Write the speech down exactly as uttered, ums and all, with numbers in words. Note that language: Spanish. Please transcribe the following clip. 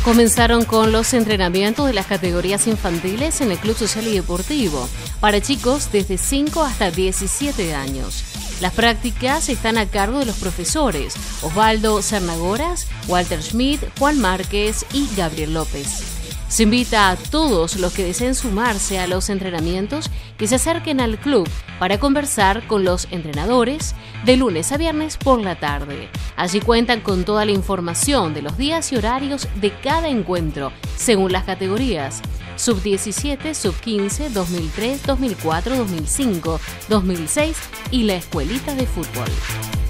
Comenzaron con los entrenamientos de las categorías infantiles en el Club Social y Deportivo, para chicos desde cinco hasta diecisiete años. Las prácticas están a cargo de los profesores Osvaldo Cernagoras, Walter Schmidt, Juan Márquez y Gabriel López. Se invita a todos los que deseen sumarse a los entrenamientos que se acerquen al club para conversar con los entrenadores de lunes a viernes por la tarde. Allí cuentan con toda la información de los días y horarios de cada encuentro, según las categorías: sub diecisiete, sub quince, dos mil tres, dos mil cuatro, dos mil cinco, dos mil seis y la escuelita de fútbol.